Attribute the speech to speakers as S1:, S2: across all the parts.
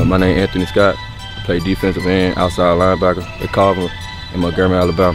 S1: My name is Anthony Scott. I play defensive end, outside linebacker at Carver in Montgomery, Alabama.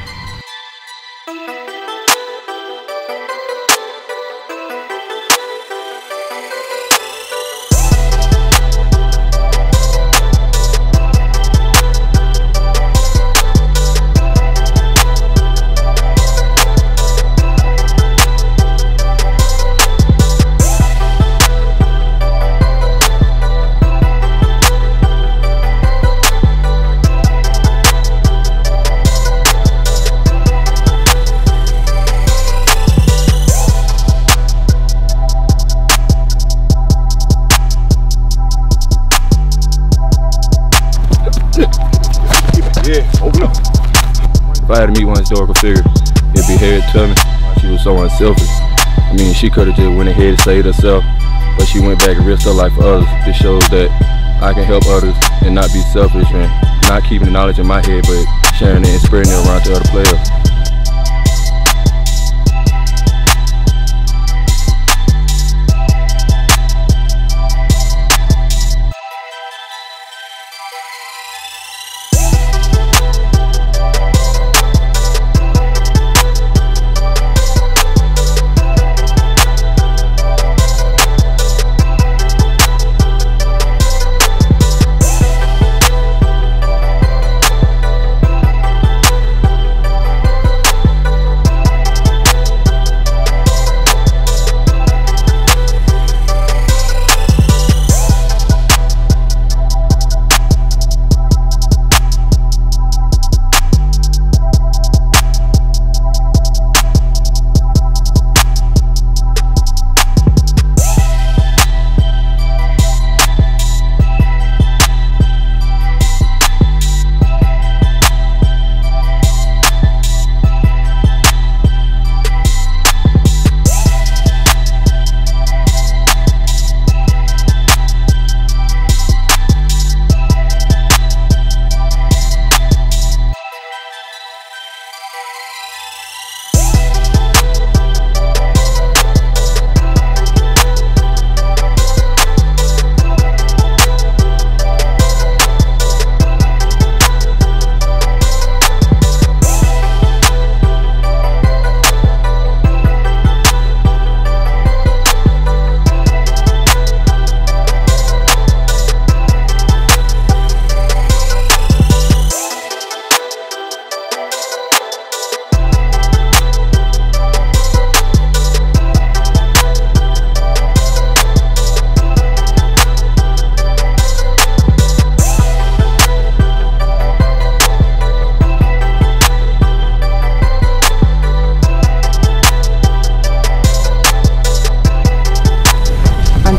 S2: Yeah, open up.
S1: If I had to meet one historical figure, it'd be Harriet Tubman. She was so unselfish. I mean, she could have just went ahead and saved herself, but she went back and risked her life for others. This shows that I can help others and not be selfish and not keeping the knowledge in my head, but sharing it and spreading it around to other players.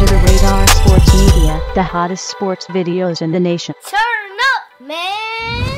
S3: The hottest sports videos in the nation.
S4: Turn up, man!